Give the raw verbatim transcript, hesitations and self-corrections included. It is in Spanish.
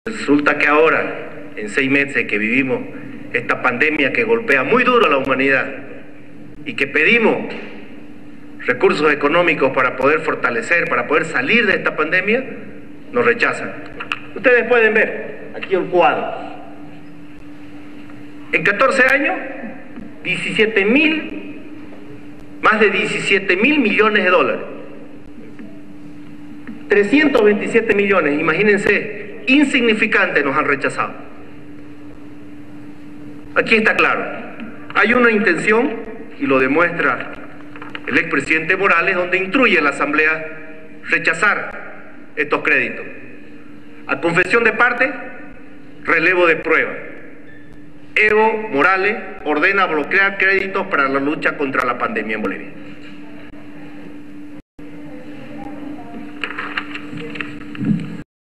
Resulta que ahora, en seis meses que vivimos esta pandemia que golpea muy duro a la humanidad y que pedimos recursos económicos para poder fortalecer, para poder salir de esta pandemia, nos rechazan. Ustedes pueden ver aquí un cuadro. En catorce años, diecisiete mil, más de diecisiete mil millones de dólares. trescientos veintisiete millones, imagínense, insignificantes nos han rechazado. Aquí está claro, hay una intención, y lo demuestra el expresidente Morales, donde instruye a la Asamblea rechazar estos créditos. A confesión de parte, relevo de prueba. Evo Morales ordena bloquear créditos para la lucha contra la pandemia en Bolivia.